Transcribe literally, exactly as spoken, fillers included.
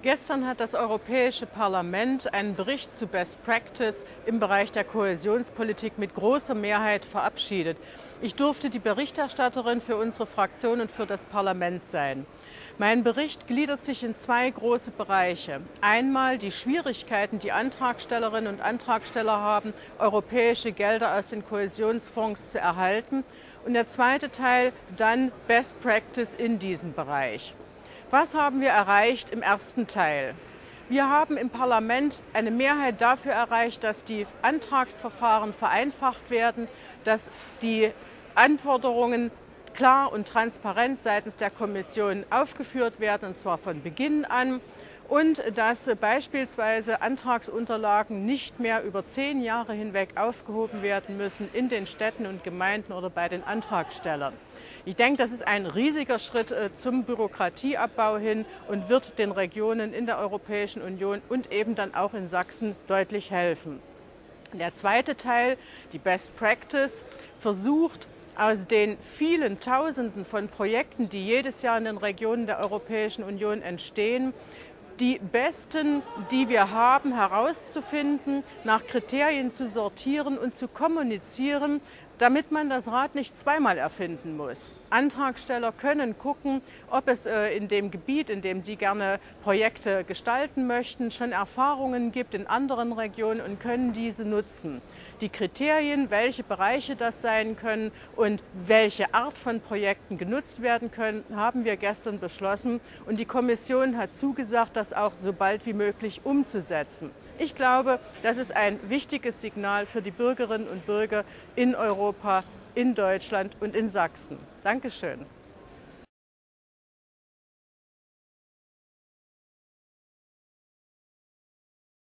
Gestern hat das Europäische Parlament einen Bericht zu Best Practice im Bereich der Kohäsionspolitik mit großer Mehrheit verabschiedet. Ich durfte die Berichterstatterin für unsere Fraktion und für das Parlament sein. Mein Bericht gliedert sich in zwei große Bereiche. Einmal die Schwierigkeiten, die Antragstellerinnen und Antragsteller haben, europäische Gelder aus den Kohäsionsfonds zu erhalten. Und der zweite Teil dann Best Practice in diesem Bereich. Was haben wir erreicht im ersten Teil? Wir haben im Parlament eine Mehrheit dafür erreicht, dass die Antragsverfahren vereinfacht werden, dass die Anforderungen klar und transparent seitens der Kommission aufgeführt werden, und zwar von Beginn an, und dass beispielsweise Antragsunterlagen nicht mehr über zehn Jahre hinweg aufgehoben werden müssen in den Städten und Gemeinden oder bei den Antragstellern. Ich denke, das ist ein riesiger Schritt zum Bürokratieabbau hin und wird den Regionen in der Europäischen Union und eben dann auch in Sachsen deutlich helfen. Der zweite Teil, die Best Practice, versucht, aus den vielen Tausenden von Projekten, die jedes Jahr in den Regionen der Europäischen Union entstehen, die besten, die wir haben, herauszufinden, nach Kriterien zu sortieren und zu kommunizieren, damit man das Rad nicht zweimal erfinden muss. Antragsteller können gucken, ob es in dem Gebiet, in dem sie gerne Projekte gestalten möchten, schon Erfahrungen gibt in anderen Regionen und können diese nutzen. Die Kriterien, welche Bereiche das sein können und welche Art von Projekten genutzt werden können, haben wir gestern beschlossen. Und die Kommission hat zugesagt, das auch so bald wie möglich umzusetzen. Ich glaube, das ist ein wichtiges Signal für die Bürgerinnen und Bürger in Europa, in Deutschland und in Sachsen. Dankeschön.